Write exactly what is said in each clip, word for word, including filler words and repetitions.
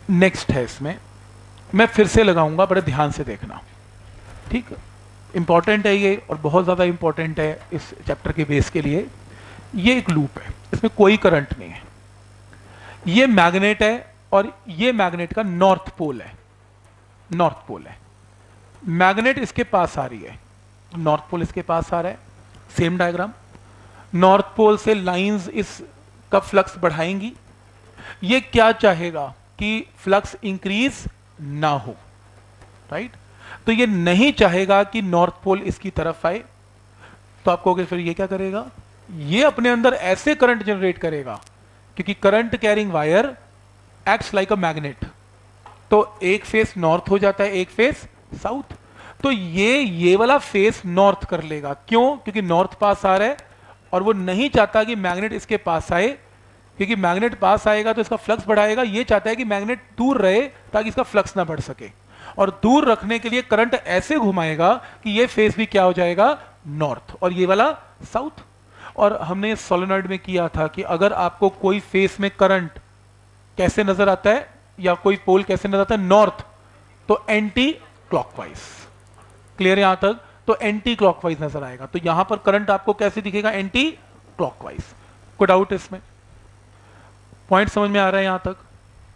Next है इसमें, मैं फिर से लगाऊंगा, बड़े ध्यान से देखना, ठीक है, इंपॉर्टेंट है ये और बहुत ज़्यादा इंपॉर्टेंट है इस चैप्टर के बेस के लिए। ये एक लूप है, इसमें कोई करंट नहीं है, ये मैग्नेट है और ये मैग्नेट का नॉर्थ पोल है, नॉर्थ पोल है, मैग्नेट इसके पास आ रही है, नॉर्थ पोल इसके पास आ रहा है, सेम डायग्राम, नॉर्थ पोल से लाइंस इस का फ्लक्स बढ़ाएंगी, ये क्या चाहेगा कि फ्लक्स इंक्रीज ना हो, राइट, तो ये नहीं चाहेगा कि नॉर्थ पोल इसकी तरफ आए, तो आप कहोगे फिर ये क्या करेगा, ये अपने अंदर ऐसे करंट जनरेट करेगा, क्योंकि current carrying wire acts like a magnet, तो एक फेस नॉर्थ हो जाता है, एक फेस साउथ, तो ये ये वाला फेस नॉर्थ कर लेगा, क्यों, क्योंकि नॉर्थ पास आ रहा है और वो नहीं चाहता कि मैग्नेट इसके पास आए, क्योंकि मैग्नेट पास आएगा तो इसका फ्लक्स बढ़ाएगा, ये चाहता है कि मैग्नेट दूर रहे ताकि इसका फ्लक्स ना बढ़ सके, और दूर रखने के लिए करंट ऐसे घुमाएगा कि ये फेस भी क्या हो जाएगा, नॉर्थ, और ये वाला साउथ। और हमने सोलेनॉइड में किया था कि अगर आपको कोई फेस में करंट कैसे नजर आता है या कोई पोल कैसे नजर आता है, नॉर्थ, तो एंटी क्लॉकवाइज, क्लियर यहां तक, तो एंटी क्लॉकवाइज नजर आएगा, तो यहां पर करंट आपको कैसे दिखेगा, एंटी क्लॉकवाइज। कोई डाउट इसमें, पॉइंट समझ में आ रहा है यहां तक,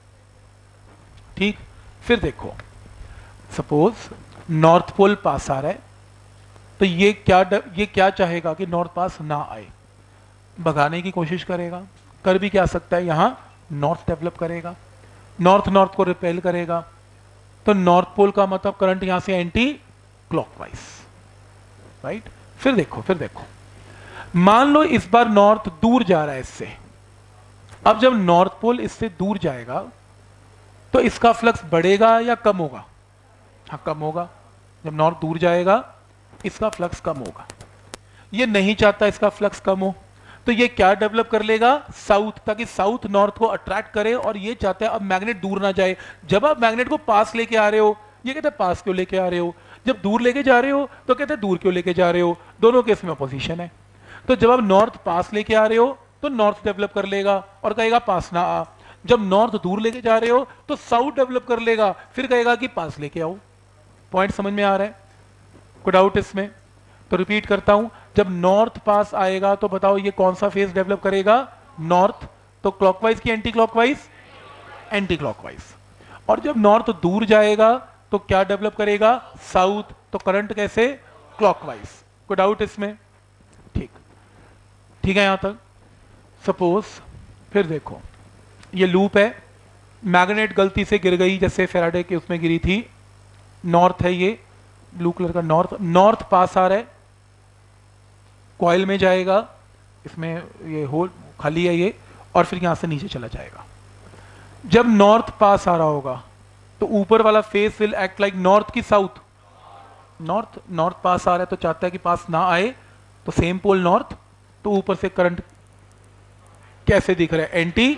ठीक। फिर देखो, सपोज नॉर्थ पोल पास आ रहा है, तो ये क्या ये क्या चाहेगा कि नॉर्थ पास ना आए, भगाने की कोशिश करेगा, कर भी क्या सकता है, यहां नॉर्थ डेवलप करेगा, नॉर्थ नॉर्थ को रिपेल करेगा, तो नॉर्थ पोल का मतलब करंट यहां से एंटी क्लॉकवाइज, राइट। फिर देखो फिर देखो मान लो इस बार नॉर्थ दूर जा रहा है इससे, अब जब नॉर्थ पोल इससे दूर जाएगा तो इसका फ्लक्स बढ़ेगा या कम होगा, हाँ कम होगा, जब नॉर्थ दूर जाएगा इसका फ्लक्स कम होगा, ये नहीं चाहता इसका फ्लक्स कम हो, तो ये क्या डेवलप कर लेगा, साउथ, ताकि साउथ नॉर्थ को अट्रैक्ट करे, और ये चाहता है अब मैग्नेट दूर ना जाए, जब आप मैग्नेट को पास लेके आ रहे हो, ये कहते हैं पास क्यों लेके आ रहे हो, जब दूर लेके जा रहे हो तो कहते हैं दूर क्यों लेके जा रहे हो, दोनों केस में अपोजिशन है, तो जब आप नॉर्थ पास लेके आ रहे हो तो नॉर्थ डेवलप कर लेगा और कहेगा पास ना आ, जब नॉर्थ दूर लेके जा रहे हो तो साउथ डेवलप कर लेगा, फिर कहेगा कि पास लेके आओ। पॉइंट समझ में आ रहा है, कोई डाउट इसमें, तो रिपीट करता हूं, जब नॉर्थ पास आएगा तो बताओ ये कौन सा फेज डेवलप करेगा, नॉर्थ, तो क्लॉकवाइज की एंटी क्लॉकवाइज, एंटी क्लॉकवाइज, और जब नॉर्थ दूर जाएगा तो क्या डेवलप करेगा, साउथ, तो करंट कैसे, क्लॉकवाइज। कोई डाउट इसमें, ठीक, ठीक है यहां तक। सपोज फिर देखो ये लूप है, मैग्नेट गलती से गिर गई, जैसे फेराडे के उसमें गिरी थी, नॉर्थ है ये ब्लू कलर का, नॉर्थ, नॉर्थ पास आ रहा है, कॉइल में जाएगा, इसमें ये होल खाली है ये, और फिर यहां से नीचे चला जाएगा। जब नॉर्थ पास आ रहा होगा तो ऊपर वाला face will act like north की साउथ, नॉर्थ, नॉर्थ पास आ रहा है तो चाहता है कि पास ना आए, तो सेम पोल नॉर्थ, तो ऊपर से करंट कैसे दिख रहा है, एंटी।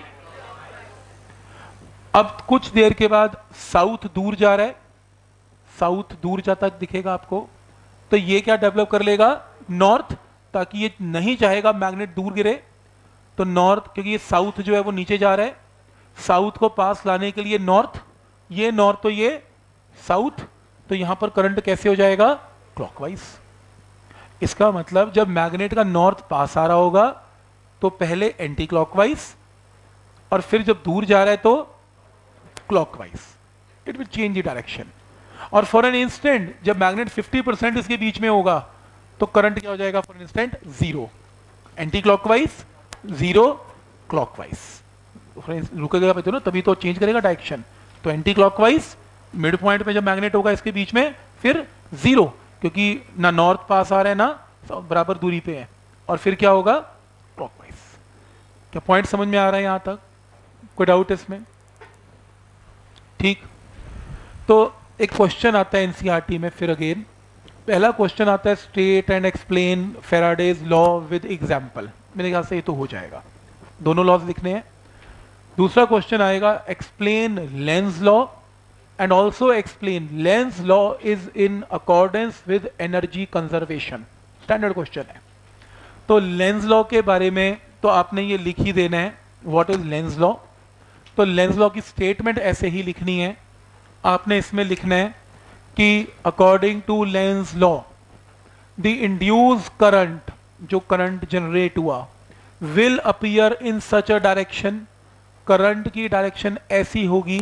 अब कुछ देर के बाद साउथ दूर जा रहा है, साउथ दूर जाता दिखेगा आपको, तो ये क्या डेवलप कर लेगा, नॉर्थ, ताकि ये नहीं चाहेगा मैग्नेट दूर गिरे, तो नॉर्थ, क्योंकि ये साउथ जो है वो नीचे जा रहा है, साउथ को पास लाने के लिए नॉर्थ, ये नॉर्थ तो ये साउथ, तो यहां पर करंट कैसे हो जाएगा, क्लॉकवाइज। इसका मतलब जब मैग्नेट का नॉर्थ पास आ रहा होगा तो पहले एंटी क्लॉकवाइज, और फिर जब दूर जा रहा है तो clockwise, it will change the direction, और फॉर एन इंस्टेंट जब मैग्नेट फिफ्टी परसेंट इसके बीच में होगा तो करंट क्या हो जाएगा, for an instant zero, anti clockwise, zero, clockwise, रुकेगा तो ना तभी तो चेंज करेगा डायरेक्शन, तो एंटी क्लॉकवाइज, मिड पॉइंट में जब मैग्नेट होगा इसके बीच में, फिर जीरो, क्योंकि ना नॉर्थ पास आ रहा है ना बराबर दूरी पे है, और फिर क्या होगा, क्लॉकवाइज। क्या पॉइंट समझ में आ रहा है यहां तक, कोई डाउट इसमें, ठीक। तो एक क्वेश्चन आता है एनसीईआरटी में, फिर अगेन पहला क्वेश्चन आता है state and explain Faraday's law with example, मेरे ख्याल से ये तो हो जाएगा, दोनों लॉज लिखने हैं। दूसरा क्वेश्चन आएगा explain Lenz law and also explain Lenz law is in accordance with energy conservation, standard question है। तो लेंज लॉ के बारे में तो आपने ये लिख ही देना है, व्हाट इज लेंज लॉ, तो लेंज लॉ की स्टेटमेंट ऐसे ही लिखनी है। आपने इसमें लिखना है कि according to Lenz law the induce current, जो करंट जनरेट हुआ, will appear in such a direction, current की डायरेक्शन ऐसी होगी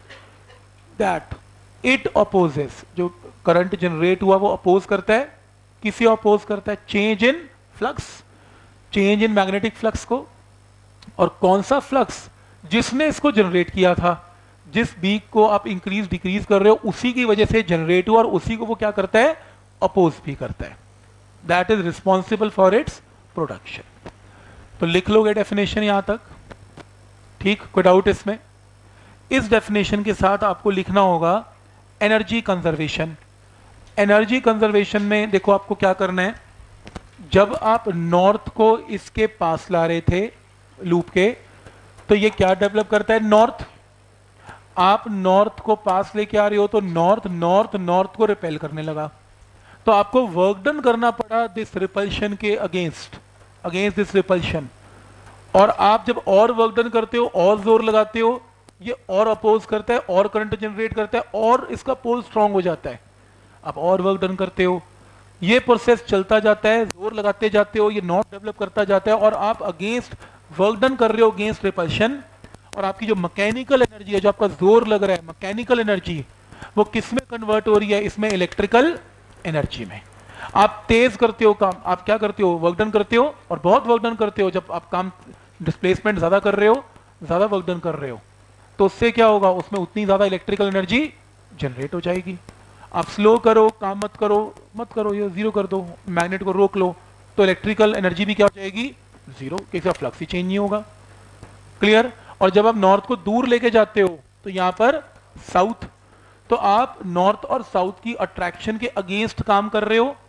दैट इट अपोजेस, जो करंट जनरेट हुआ वो अपोज करता है, किसी अपोज करता है, change in flux, change in magnetic flux को। और कौन सा फ्लक्स? जिसने इसको जनरेट किया था, जिस बीक को आप इंक्रीज डिक्रीज कर रहे हो उसी की वजह से जनरेट हुआ, और उसी को वो क्या करता है? अपोज भी करता है। That is responsible for its production. तो लिख लोगे डेफिनेशन यहां तक, ठीक? कोई डाउट इसमें? इस डेफिनेशन के साथ आपको लिखना होगा एनर्जी कंजर्वेशन। एनर्जी कंजर्वेशन में देखो आपको क्या करना है, जब आप नॉर्थ को इसके पास ला रहे थे लूप के, तो ये क्या डेवलप करता है? नॉर्थ। आप नॉर्थ को पास लेके आ रहे हो तो नॉर्थ नॉर्थ नॉर्थ को रिपेल करने लगा, तो आपको वर्क डन करना पड़ा दिस रिपल्शन के अगेंस्ट, अगेंस्ट दिस रिपल्शन। और आप जब और वर्क डन करते हो, और जोर लगाते हो, ये और अपोज करता है, और करंट जनरेट करता है, और इसका पोल स्ट्रांग हो जाता है। आप और वर्क डन करते हो, ये प्रोसेस चलता जाता है, जोर लगाते जाते हो, ये नॉट डेवलप करता जाता है, और आप अगेंस्ट वर्क डन कर रहे हो, अगेंस्ट रिपल्शन। और आपकी जो मैकेनिकल एनर्जी है, जो आपका जोर लग रहा है, मैकेनिकल एनर्जी, वो किस में कन्वर्ट हो रही है? इसमें इलेक्ट्रिकल एनर्जी में। आप तेज करते हो काम, आप क्या करते हो? वर्क डन करते हो, और बहुत वर्क डन करते हो। जब आप काम डिस्प्लेसमेंट ज्यादा कर रहे हो, ज्यादा वर्क डन कर रहे हो, तो उससे क्या होगा? उसमें उतनी ज्यादा इलेक्ट्रिकल एनर्जी जनरेट हो जाएगी। आप स्लो करो, काम मत करो, मत करो, ये जीरो कर दो, मैग्नेट को रोक लो, तो इलेक्ट्रिकल एनर्जी भी क्या हो जाएगी? जीरो, किसी का फ्लक्स ही चेंज नहीं होगा। क्लियर? और जब आप नॉर्थ को दूर लेके जाते हो, तो यहां पर साउथ, तो आप नॉर्थ और साउथ की अट्रैक्शन के अगेंस्ट काम कर रहे हो।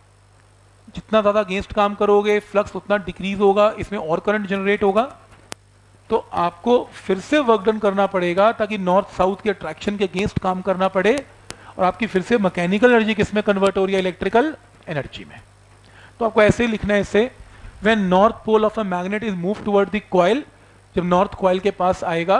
जितना ज्यादा अगेंस्ट काम करोगे, फ्लक्स उतना डिक्रीज होगा, इसमें और करंट जनरेट होगा। तो आपको फिर से वर्क डन करना पड़ेगा, ताकि नॉर्थ साउथ के अट्रैक्शन के अगेंस्ट काम करना पड़े, और आपकी फिर से मैकेनिकल एनर्जी किस में कन्वर्ट हो रही है? इलेक्ट्रिकल एनर्जी में। तो आपको ऐसे ही लिखना है इसे, when north pole of a magnet is move toward the coil, जब नॉर्थ कॉइल के पास आएगा,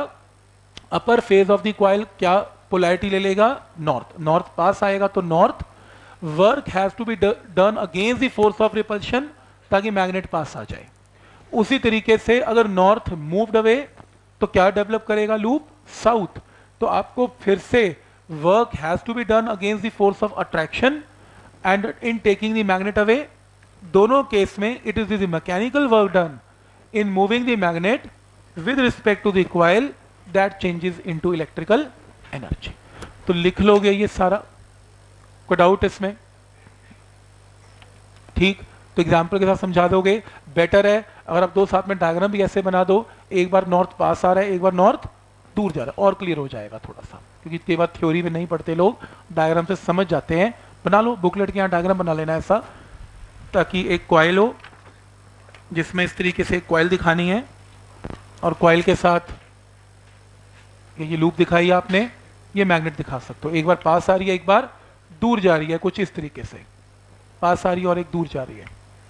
upper face of the coil क्या पोलैरिटी ले लेगा? नॉर्थ। नॉर्थ पास आएगा तो north, work has to be done against the force of repulsion, ताकि मैग्नेट पास आ जाए। उसी तरीके से अगर नॉर्थ मूव्ड अवे, तो क्या डेवलप करेगा लूप? साउथ। तो आपको फिर से work has to be done against the force of attraction and in taking the magnet away. दोनों केस में it is the mechanical work done in moving the magnet with respect to the coil that changes into electrical energy. तो लिख लोगे ये सारा, कोई doubt इसमें? ठीक, तो एग्जाम्पल के साथ समझा दोगे, बेटर है। अगर आप दो साथ में डायग्राम भी ऐसे बना दो, एक बार नॉर्थ पास आ रहा है, एक बार नॉर्थ दूर जा रहा है, और क्लियर हो जाएगा थोड़ा सा, क्योंकि कई बार थ्योरी में नहीं पढ़ते लोग, डायग्राम से समझ जाते हैं। बना लो, बुकलेट के यहाँ डायग्राम बना लेना ऐसा, ताकि एक कॉइल हो जिसमें इस तरीके से एक कॉइल दिखानी है, और कॉइल के साथ ये लूप दिखाई आपने, ये मैग्नेट दिखा सकते हो। एक बार पास आ रही है, एक बार दूर जा रही है, कुछ इस तरीके से पास आ रही है और एक दूर जा रही है।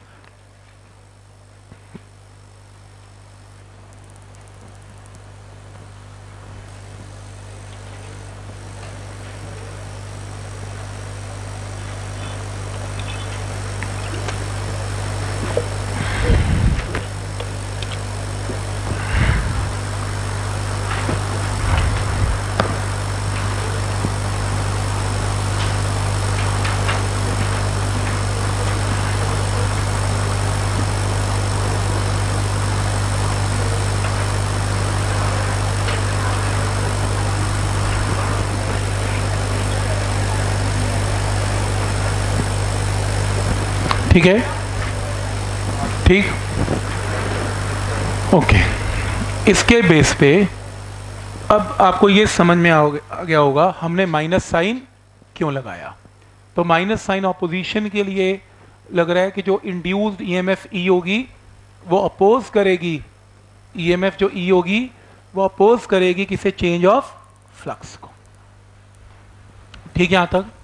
ठीक है, ठीक, ओके। इसके बेस पे अब आपको ये समझ में आ गया होगा हमने माइनस साइन क्यों लगाया। तो माइनस साइन ऑपोजिशन के लिए लग रहा है कि जो इंड्यूस्ड ईएमएफ ई होगी वो अपोज करेगी, ईएमएफ जो ई होगी वो अपोज करेगी किसे? चेंज ऑफ फ्लक्स को। ठीक है यहां तक?